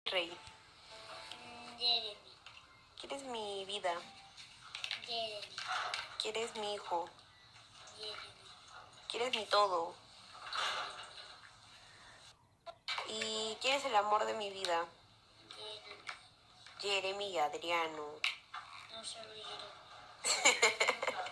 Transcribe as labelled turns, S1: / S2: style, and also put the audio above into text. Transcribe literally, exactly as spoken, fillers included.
S1: Rey?
S2: Mm, Jeremy.
S1: ¿Quieres mi vida?
S2: Jeremy.
S1: ¿Quieres mi hijo?
S2: Jeremy.
S1: ¿Quieres mi todo? ¿Y quieres el amor de mi vida?
S2: Jeremy.
S1: Jeremy y Adriano.
S2: No se olvide.